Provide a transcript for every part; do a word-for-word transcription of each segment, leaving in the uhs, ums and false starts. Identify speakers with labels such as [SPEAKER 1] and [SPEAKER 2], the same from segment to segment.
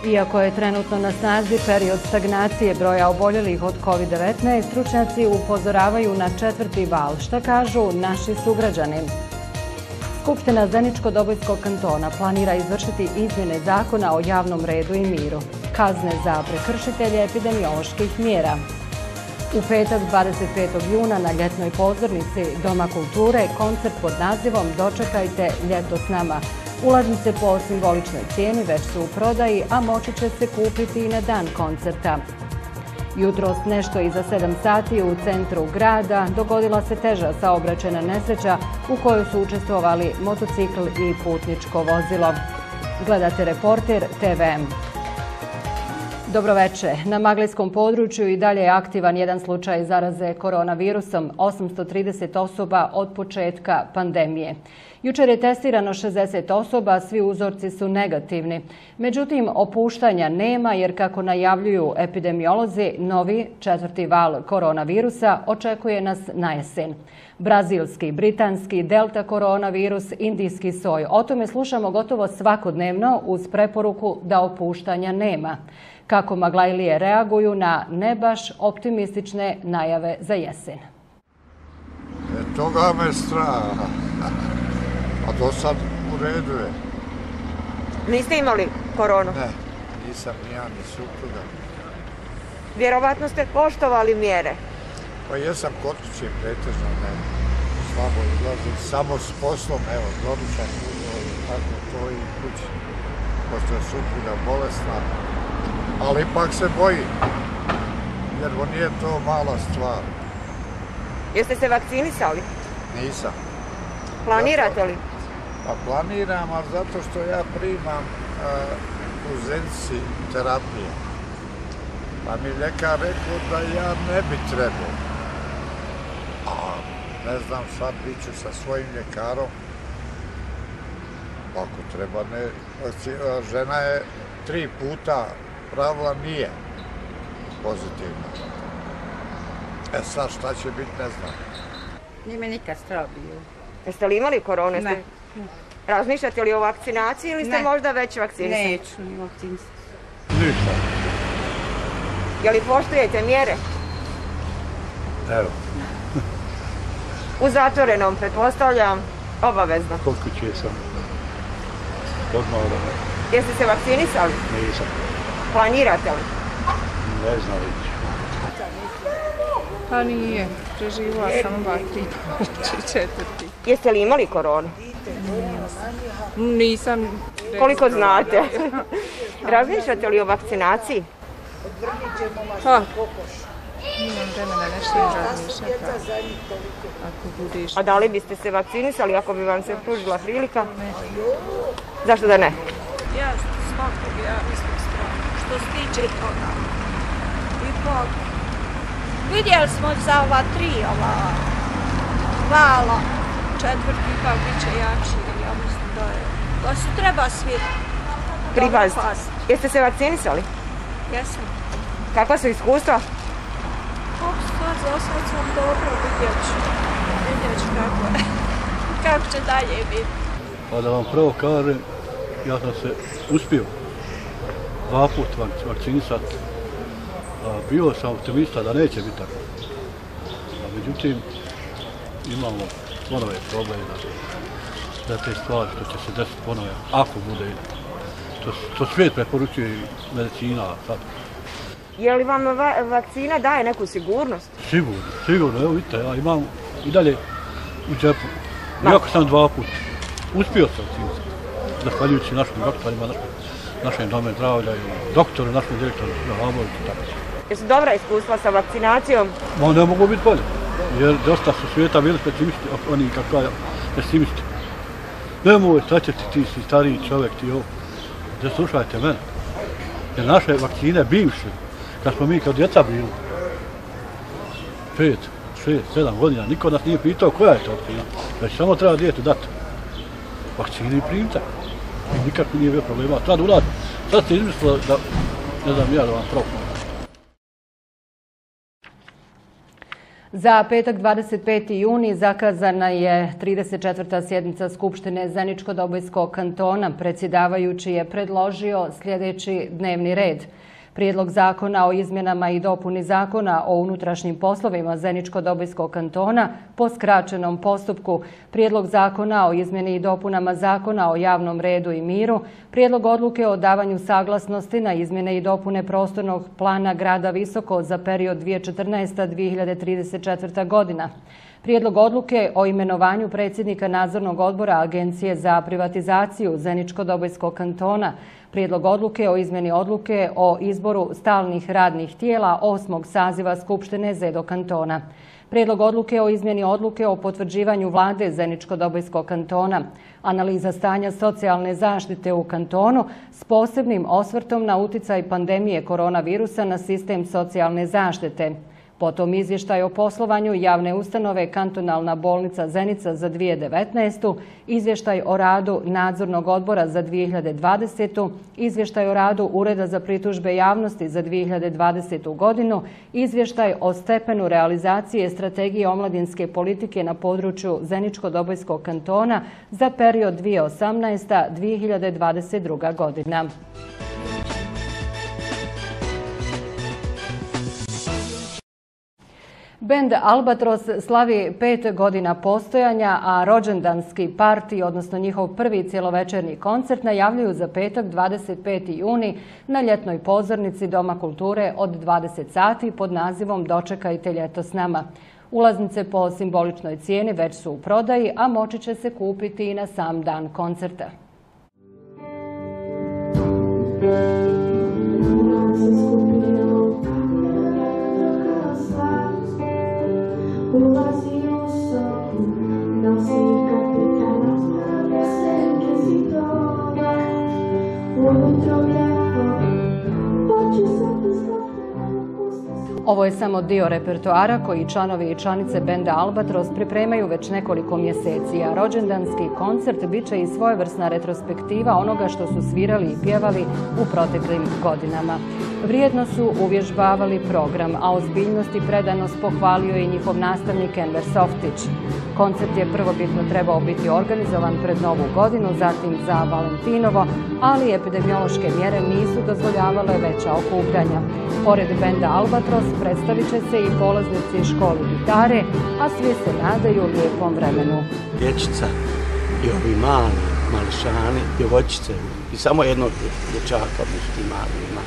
[SPEAKER 1] Iako je trenutno na snazi period stagnacije broja oboljelih od kovid devetnaest, stručnjaci upozoravaju na četvrti val. Šta kažu naši sugrađani? Skupština Zeničko-Dobojskog kantona planira izvršiti izmjene zakona o javnom redu i miru. Kazne za prekršitelje epidemioloških mjera. U petak dvadeset petog juna na ljetnoj pozornici Doma kulture koncert pod nazivom Dočekajte ljeto s nama. Ulaznice po simboličnoj cijeni već su u prodaji, a moći će se kupiti i na dan koncerta. Jutros nešto iza sedam sati u centru grada dogodila se teža saobraćajna nesreća u kojoj su učestvovali motocikl i putničko vozilo. Gledate Reporter te ve em. Dobroveče. Na Maglijskom području i dalje je aktivan jedan slučaj zaraze koronavirusom, osamsto trideset osoba od početka pandemije. Jučer je testirano šezdeset osoba, svi uzorci su negativni. Međutim, opuštanja nema jer, kako najavljuju epidemiolozi, novi četvrti val koronavirusa očekuje nas na jesen. Brazilski, britanski, delta koronavirus, indijski soj. O tome slušamo gotovo svakodnevno uz preporuku da opuštanja nema. Kako Maglajlije reaguju na ne baš optimistične najave za jesen?
[SPEAKER 2] E, toga me strah. A do sad u redu je.
[SPEAKER 3] Niste imali koronu?
[SPEAKER 2] Ne, nisam ni ja, ni supruga.
[SPEAKER 3] Vjerovatno ste poštovali mjere.
[SPEAKER 2] Pa jesam kod kuće pretežno, ne. Slabo izlazim, samo s poslom, evo, doručak, tako to i kući. Pošto je supruga bolesna. Ali ipak se boji, jer nije to mala stvar.
[SPEAKER 3] Jeste se vakcinisali?
[SPEAKER 2] Nisam.
[SPEAKER 3] Planirate li?
[SPEAKER 2] Pa planiram, ali zato što ja primam u Zenici terapiju. Pa mi ljekar rekao da ja ne bi trebao. A ne znam, sad bit ću sa svojim ljekarom. Ako treba, ne. Žena je tri puta pravila, nije pozitivna. E sad šta će biti, ne znam.
[SPEAKER 4] Nije me nikad strah bio.
[SPEAKER 3] Jeste li imali koronu?
[SPEAKER 4] Ne.
[SPEAKER 3] Razmišljate li o vakcinaciji ili ste
[SPEAKER 4] Ne.
[SPEAKER 3] možda već vakcinisani?
[SPEAKER 4] Neću ni vakcinisati.
[SPEAKER 2] Ništa.
[SPEAKER 3] Je li poštujete mjere?
[SPEAKER 2] Evo.
[SPEAKER 3] U zatvorenom, pretpostavljam, obavezno.
[SPEAKER 2] Kod kuće sam. Odmah.
[SPEAKER 3] Jeste se vakcinisali?
[SPEAKER 2] Nisam.
[SPEAKER 3] Planirate li?
[SPEAKER 2] Ne znam već.
[SPEAKER 5] Pa nije, preživila sam bar tri četvrti.
[SPEAKER 3] Jeste li imali koronu?
[SPEAKER 5] Nisam...
[SPEAKER 3] Koliko znate? Razmišljate li o vakcinaciji?
[SPEAKER 5] Pa, imam vremena nešto razmišljati. Ako budeš...
[SPEAKER 3] A da li biste se vakcinisali ako bi vam se pružila prilika? Zašto da ne?
[SPEAKER 6] Ja svakog, ja mislim strano. Što se tiče toga. Ipak, vidjeli smo za ova tri, ova vala, četvrti ipak bit će jači. Ja mislim da je, da se treba svijet
[SPEAKER 3] Pripaziti. Jeste se vakcinisali?
[SPEAKER 6] Jesam.
[SPEAKER 3] Kakva su iskustva?
[SPEAKER 6] Kako sad, za sad sam dobro, vidjet ću. Vidjet ću kako je. Kako će dalje biti.
[SPEAKER 7] Pa da vam prvo kažem, ja sam se uspio dva put vakcinisati. Bio sam optimista da neće biti tako. A međutim, imamo ponove probleme za te stvari što će se desiti ponove, ako bude. To, to svijet preporučuje i medicina sad.
[SPEAKER 3] Je li vam va vakcina daje neku sigurnost?
[SPEAKER 7] Sigurno, sigurno. Evo vidite, ja imam i dalje u džepu. Iako sam dva put uspio sam vakcinisati. Zahvaljujući našim doktorima, našim, našem dome zdravlja i doktoru, našem direktoru, Laboviću i tako.
[SPEAKER 3] Jesu dobra iskustva sa vakcinacijom?
[SPEAKER 7] Ma ne mogu biti bolje, jer dosta su svijeta bili pesimisti, oni kakva pesimisti. Nemoj, šta će ti, ti si stariji čovjek, ti ovo. Da slušajte mene, jer naše vakcine bivše, kad smo mi kao djeca bili, pet, šest, sedam godina, niko nas nije pitao koja je to vakcina, već samo treba djetu dati vakcine i primite. I nikako nije bio problema. Sad uradi, sad ste izmislili da, ne znam ja da vam propam.
[SPEAKER 1] Za petak dvadeset peti juni zakazana je trideset četvrta sjednica Skupštine Zeničko-Dobojskog kantona. Predsjedavajući je predložio sljedeći dnevni red. Prijedlog zakona o izmjenama i dopuni zakona o unutrašnjim poslovima Zeničko-Dobojskog kantona po skraćenom postupku, prijedlog zakona o izmjeni i dopunama zakona o javnom redu i miru, prijedlog odluke o davanju saglasnosti na izmjene i dopune prostornog plana grada Visoko za period dvije tisuće četrnaesta do dvije hiljade trideset četvrta godina. Prijedlog odluke o imenovanju predsjednika nadzornog odbora Agencije za privatizaciju Zeničko-Dobojskog kantona, prijedlog odluke o izmjeni odluke o izboru stalnih radnih tijela osmog saziva Skupštine ZEDO kantona, prijedlog odluke o izmjeni odluke o potvrđivanju vlade Zeničko-Dobojskog kantona, analiza stanja socijalne zaštite u kantonu s posebnim osvrtom na uticaj pandemije koronavirusa na sistem socijalne zaštite. Potom izvještaj o poslovanju javne ustanove Kantonalna bolnica Zenica za dvije hiljade devetnaestu, izvještaj o radu Nadzornog odbora za dvije hiljade dvadesetu, izvještaj o radu Ureda za pritužbe javnosti za dvije hiljade dvadesetu godinu, izvještaj o stepenu realizacije strategije omladinske politike na području Zeničko-Dobojskog kantona za period dvije hiljade osamnaesta do dvije hiljade dvadeset druga godina. Bend Albatros slavi pet godina postojanja, a rođendanski parti, odnosno njihov prvi cjelovečernji koncert, najavljuju za petak dvadeset peti juni na ljetnoj pozornici Doma kulture od dvadeset sati pod nazivom Dočekajte ljeto s nama. Ulaznice po simboličnoj cijeni već su u prodaji, a moći će se kupiti i na sam dan koncerta. Ovo je samo dio repertoara koji članovi i članice benda Albatros pripremaju već nekoliko mjeseci, a rođendanski koncert bit će i svojevrsna retrospektiva onoga što su svirali i pjevali u proteklim godinama. Vrijedno su uvježbavali program, a ozbiljnost i predanost pohvalio je i njihov nastavnik Enver Softić. Koncert je prvobitno trebao biti organizovan pred Novu godinu, zatim za Valentinovo, ali epidemiološke mjere nisu dozvoljavale veća okupljanja. Pored benda Albatros predstavit će se i polaznici škole gitare, a svi se nadaju lijepom vremenu.
[SPEAKER 8] Dječica i ovi mali, mališani, djevojčice i samo jednog dječaka muški mali ima.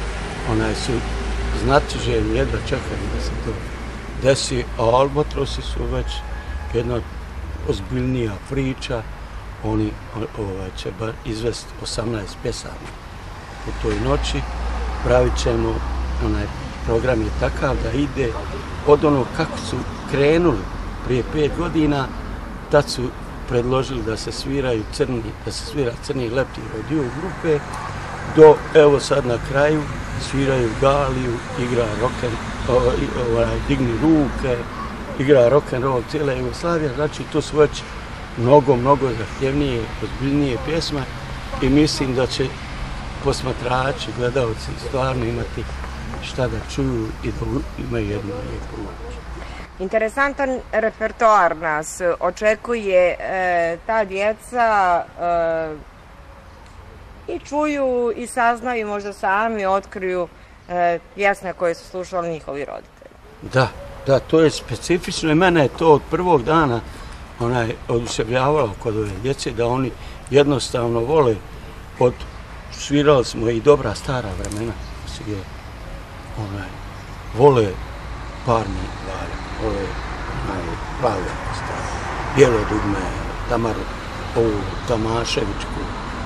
[SPEAKER 8] Onaj su znatiželjni, jedva čekaju da se to desi, a Albatrosi su već jedna ozbiljnija priča. Oni ovaj, će izvesti osamnaest pjesama u toj noći. Pravit ćemo, onaj program je takav da ide od onog kako su krenuli prije pet godina, tad su predložili da se sviraju crni, da se svira crni leptiro dio grupe, do evo sad na kraju sviraju Galiju, igra roken, ovaj, digni ruke, igra rock'n'roll cijela Jugoslavija, znači to su već mnogo, mnogo zahtjevnije, ozbiljnije pjesme i mislim da će posmatrači, gledalci stvarno imati šta da čuju i da imaju jednu lijepu noć.
[SPEAKER 3] Interesantan repertoar nas očekuje, e, ta djeca e, i čuju i saznaju i možda sami otkriju e, pjesme koje su slušali njihovi roditelji.
[SPEAKER 8] Da, da, to je specifično i mene je to od prvog dana onaj, oduševljavalo kod ove djece, da oni jednostavno vole, od, svirali smo i dobra stara vremena, je, onaj, vole Parni Valja, vole onaj, Plave stare, Bijelo dugme, Tamaru, ovu Tomaševičku,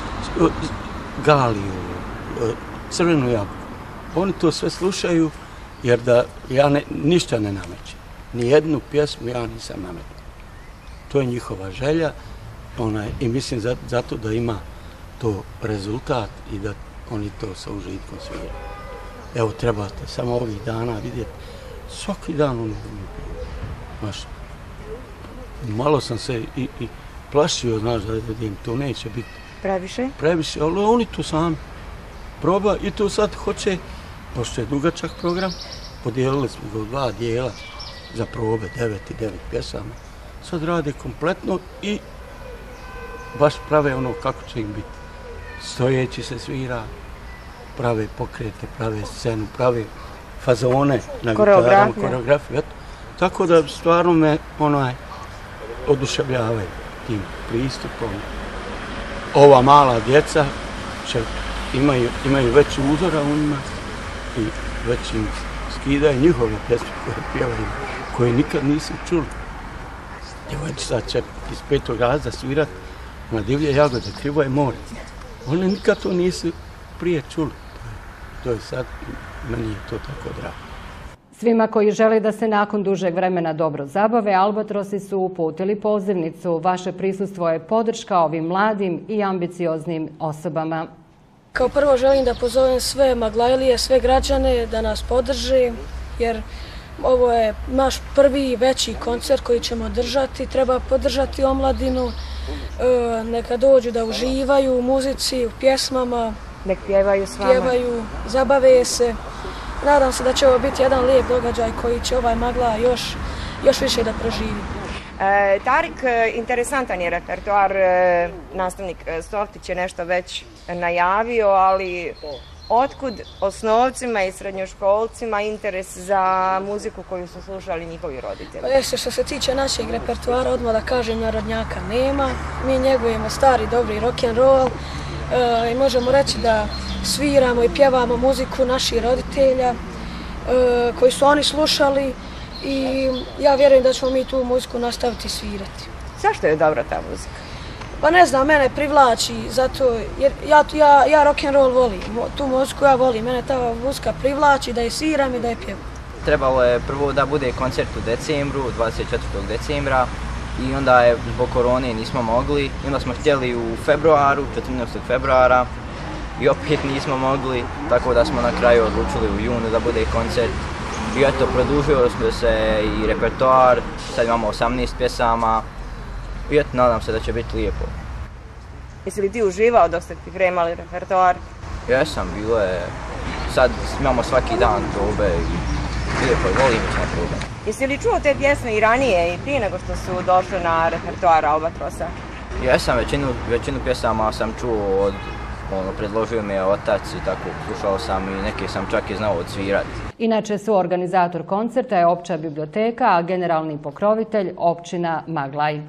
[SPEAKER 8] Galiju, Crvenu jabuku. Oni to sve slušaju jer da ja ne, ništa ne namećem. Nijednu pjesmu ja nisam nametio. To je njihova želja onaj, i mislim za, zato da ima to rezultat i da oni to sa užitkom sviraju. Evo, trebate samo ovih dana vidjeti, svaki dan oni znaš, malo sam se i, i plašio, znaš, da, da im to neće biti
[SPEAKER 3] Previše?
[SPEAKER 8] Previše, ali oni to sami proba i to sad hoće, pošto je dugačak program, podijelili smo ga u dva dijela, za probe, devet i devet pjesama. Sad rade kompletno i baš prave ono kako će im biti. Stojeći se svira, prave pokrete, prave scenu, prave fazone na gitarama, koreografiju. Tako da stvarno me onaj oduševljavaju tim pristupom. Ova mala djeca će, imaju, imaju već uzora u njima i već im skidaju njihove pjesme koje pjevaju, koje nikad nisu čuli. Djevojčica će iz petog razreda svirat na Divlje jagode, Krivo je more. Oni nikad to nisu prije čuli. To je sad, meni je to tako drago.
[SPEAKER 1] Svima koji žele da se nakon dužeg vremena dobro zabave, Albatrosi su uputili pozivnicu. Vaše prisustvo je podrška ovim mladim i ambicioznim osobama.
[SPEAKER 9] Kao prvo želim da pozovem sve Maglajlije, sve građane da nas podrže, jer ovo je naš prvi veći koncert koji ćemo držati. Treba podržati omladinu, neka dođu da uživaju u muzici, u pjesmama,
[SPEAKER 3] nek pjevaju s vama.
[SPEAKER 9] Pjevaju, zabave se. Nadam se da će ovo biti jedan lijep događaj koji će ovaj Magla još, još više da proživi.
[SPEAKER 3] E, Tarik, interesantan je repertoar, e, nastavnik Softić je nešto već najavio, ali otkud osnovcima i srednjoškolcima interes za muziku koju su slušali njihovi roditelji?
[SPEAKER 9] Pa jeste, što se tiče našeg repertoara, odmah da kažem, narodnjaka nema. Mi njegujemo stari, dobri rock'n'roll e, i možemo reći da sviramo i pjevamo muziku naših roditelja e, koji su oni slušali i ja vjerujem da ćemo mi tu muziku nastaviti svirati.
[SPEAKER 3] Zašto je dobra ta muzika?
[SPEAKER 9] Pa ne znam, mene privlači zato jer ja, ja, ja rock'n'roll volim, tu muziku ja volim, mene ta muzika privlači da je sviram i da je pjevam.
[SPEAKER 10] Trebalo je prvo da bude koncert u decembru, dvadeset četvrtog decembra i onda je zbog korone nismo mogli i onda smo htjeli u februaru, četrnaestog februara i opet nismo mogli, tako da smo na kraju odlučili u junu da bude koncert. I eto, produžio smo se i repertoar, sad imamo osamnaest pjesama i eto, nadam se da će biti lijepo.
[SPEAKER 3] Jesi li ti uživao dok ste pripremali repertoar?
[SPEAKER 10] Jesam, bilo je, sad imamo svaki dan probe i lijepo je, volim ići na probe.
[SPEAKER 3] Jesi li čuo te pjesme i ranije i prije nego što su došli na repertoar Albatrosa?
[SPEAKER 10] Jesam, većinu, većinu pjesama sam čuo od Ono, predložio mi je otac i tako, slušao sam i neke sam čak i znao odsvirati.
[SPEAKER 1] Inače su organizator koncerta je Opća biblioteka, a generalni pokrovitelj općina Maglaj.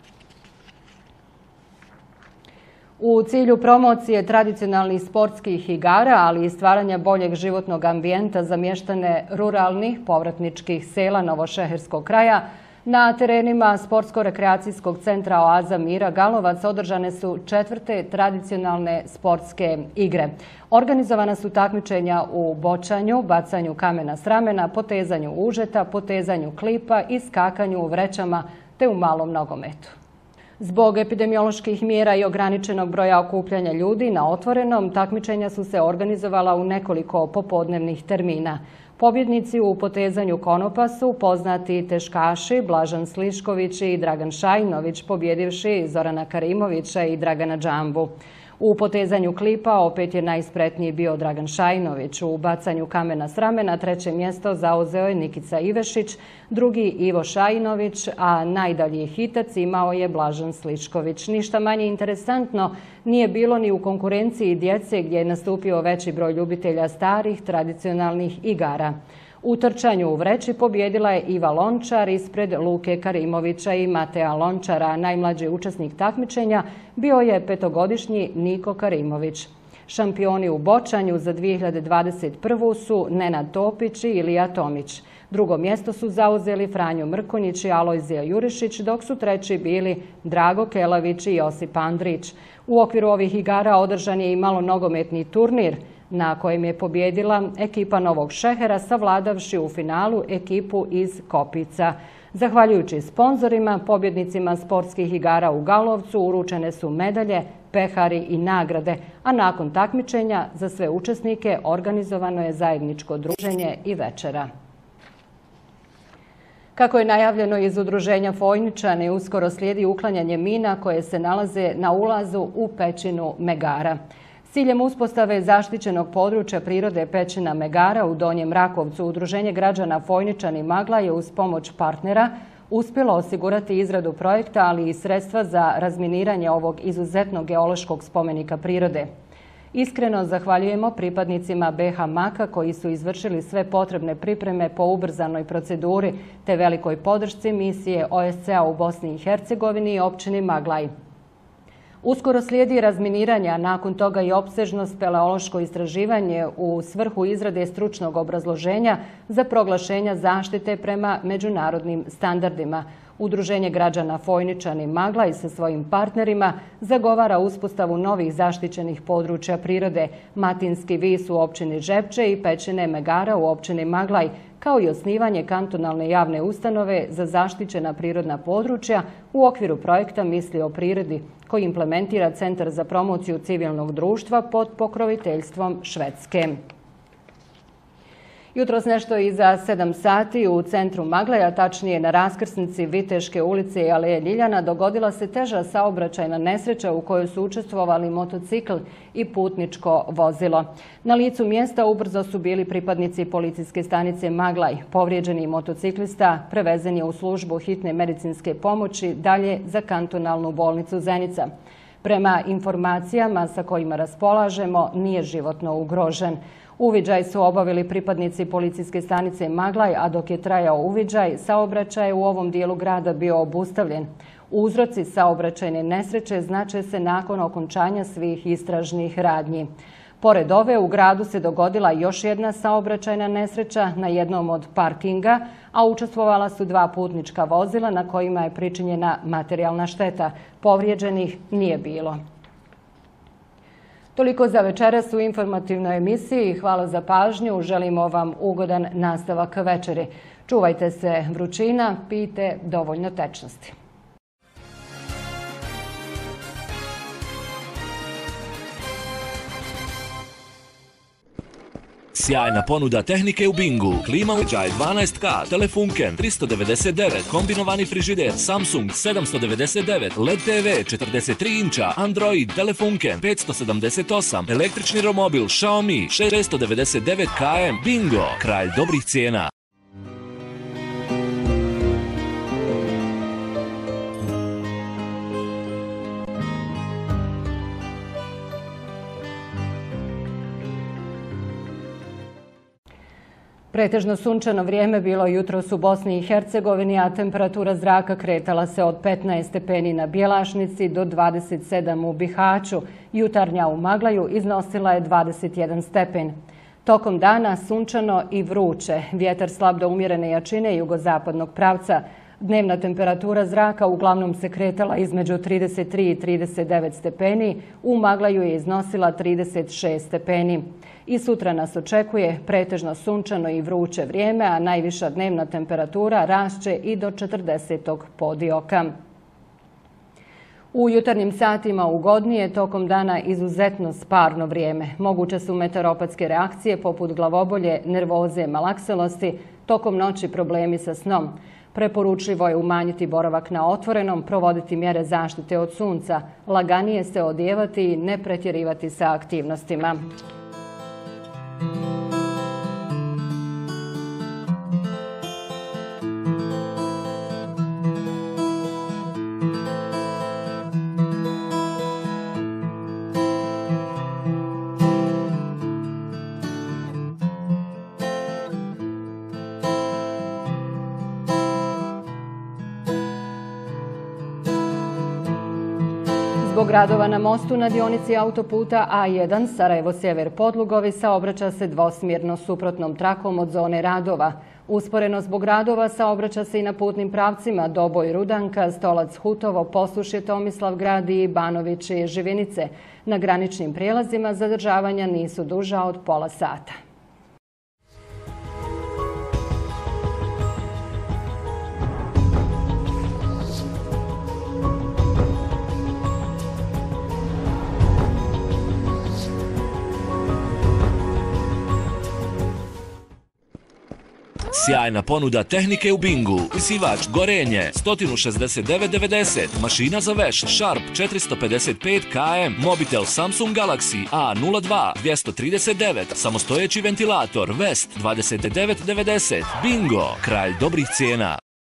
[SPEAKER 1] U cilju promocije tradicionalnih sportskih igara, ali i stvaranja boljeg životnog ambijenta za mještane ruralnih povratničkih sela Novošeherskog kraja, na terenima Sportsko-rekreacijskog centra Oaza Mira Galovac održane su četvrte tradicionalne sportske igre. Organizovana su takmičenja u bočanju, bacanju kamena s ramena, potezanju užeta, potezanju klipa i skakanju u vrećama te u malom nogometu. Zbog epidemioloških mjera i ograničenog broja okupljanja ljudi na otvorenom, takmičenja su se organizovala u nekoliko popodnevnih termina. Pobjednici u potezanju konopa su poznati teškaši Blažan Slišković i Dragan Šajnović, pobjedivši Zorana Karimovića i Dragana Džambu. U potezanju klipa opet je najspretniji bio Dragan Šajnović. U bacanju kamena s ramena treće mjesto zauzeo je Nikica Ivešić, drugi Ivo Šajnović, a najdalji hitac imao je Blažan Slišković. Ništa manje interesantno nije bilo ni u konkurenciji djece gdje je nastupio veći broj ljubitelja starih tradicionalnih igara. U trčanju u vreći pobjedila je Iva Lončar ispred Luke Karimovića i Mateja Lončara. Najmlađi učesnik takmičenja bio je petogodišnji Niko Karimović. Šampioni u bočanju za dvije hiljade dvadeset prvu. su Nenad Topić i Ilija Tomić. Drugo mjesto su zauzeli Franjo Mrkonjić i Alojzija Jurišić, dok su treći bili Drago Kelavić i Josip Andrić. U okviru ovih igara održan je i malonogometni turnir, na kojem je pobjedila ekipa Novog Šehera, savladavši u finalu ekipu iz Kopica. Zahvaljujući sponzorima, pobjednicima sportskih igara u Galovcu uručene su medalje, pehari i nagrade, a nakon takmičenja za sve učesnike organizovano je zajedničko druženje i večera. Kako je najavljeno iz udruženja Fojničani, uskoro slijedi uklanjanje mina koje se nalaze na ulazu u pećinu Megara. S ciljem uspostave zaštićenog područja prirode Pećina Megara u Donjem Rakovcu, Udruženje građana Fojničani Magla je uz pomoć partnera uspjelo osigurati izradu projekta, ali i sredstva za razminiranje ovog izuzetnog geološkog spomenika prirode. Iskreno zahvaljujemo pripadnicima B H Maka koji su izvršili sve potrebne pripreme po ubrzanoj proceduri te velikoj podršci misije O S C-a u Bosni i Hercegovini i općini Maglaj. Uskoro slijedi razminiranje, a nakon toga i opsežno speleološko istraživanje u svrhu izrade stručnog obrazloženja za proglašenja zaštite prema međunarodnim standardima. Udruženje građana Fojničani Maglaj sa svojim partnerima zagovara uspostavu novih zaštićenih područja prirode, Matinski vis u općini Žepče i Pećine Megara u općini Maglaj, kao i osnivanje kantonalne javne ustanove za zaštićena prirodna područja u okviru projekta Misli o prirodi, koji implementira Centar za promociju civilnog društva pod pokroviteljstvom Švedske. Jutros nešto iza sedam sati u centru Maglaja, tačnije na raskrsnici Viteške ulice i Aleje Ljiljana, dogodila se teža saobraćajna nesreća u kojoj su učestvovali motocikl i putničko vozilo. Na licu mjesta ubrzo su bili pripadnici policijske stanice Maglaj. Povrijeđeni motociklista prevezen je u službu hitne medicinske pomoći dalje za kantonalnu bolnicu Zenica. Prema informacijama sa kojima raspolažemo, nije životno ugrožen. Uviđaj su obavili pripadnici policijske stanice Maglaj, a dok je trajao uviđaj, saobraćaj u ovom dijelu grada bio obustavljen. Uzroci saobraćajne nesreće znače se nakon okončanja svih istražnih radnji. Pored ove, u gradu se dogodila još jedna saobraćajna nesreća na jednom od parkinga, a učestvovala su dva putnička vozila na kojima je pričinjena materijalna šteta. Povrijeđenih nije bilo. Toliko za večeras u informativnoj emisiji. Hvala za pažnju. Želimo vam ugodan nastavak večeri. Čuvajte se vrućina, pijte dovoljno tečnosti.
[SPEAKER 11] Sjajna ponuda tehnike u Bingu. Klima uređaj dvanaest K, Telefunken tristo devedeset devet, kombinovani frižider Samsung sedamsto devedeset devet, L E D T V četrdeset tri inča, Android Telefunken petsto sedamdeset osam, električni romobil Xiaomi šesto devedeset devet K M. Bingo, kralj dobrih cijena.
[SPEAKER 1] Pretežno sunčano vrijeme bilo jutros u Bosni i Hercegovini, a temperatura zraka kretala se od petnaest stepeni na Bjelašnici do dvadeset sedam u Bihaću. Jutarnja u Maglaju iznosila je dvadeset jedan stepen. Tokom dana sunčano i vruće, vjetar slab do umjerene jačine jugozapadnog pravca. Dnevna temperatura zraka uglavnom se kretala između trideset tri i trideset devet stepeni, u Maglaju je iznosila trideset šest stepeni. I sutra nas očekuje pretežno sunčano i vruće vrijeme, a najviša dnevna temperatura rašće i do četrdesetog podioka. U jutarnjim satima ugodnije, tokom dana izuzetno sparno vrijeme. Moguće su meteoropatske reakcije poput glavobolje, nervoze, malakselosti, tokom noći problemi sa snom. Preporučljivo je umanjiti boravak na otvorenom, provoditi mjere zaštite od sunca, laganije se odijevati i ne pretjerivati sa aktivnostima. Zbog radova na mostu na dionici autoputa A jedan Sarajevo-Sjever Podlugovi saobraća se dvosmjerno suprotnom trakom od zone radova. Usporeno zbog radova saobraća se i na putnim pravcima Doboj Rudanka, Stolac Hutovo, Posušje Tomislavgrad i Banović i Živinice. Na graničnim prijelazima zadržavanja nisu duža od pola sata.
[SPEAKER 11] Sjajna ponuda tehnike u Bingu. Isivač Gorenje sto šezdeset devet devedeset, mašina za veš Sharp četiristo pedeset pet kilometara, mobitel Samsung Galaxy A nula dva dvjesto trideset devet, samostojeći ventilator West dvadeset devet devedeset. Bingo, kralj dobrih cijena.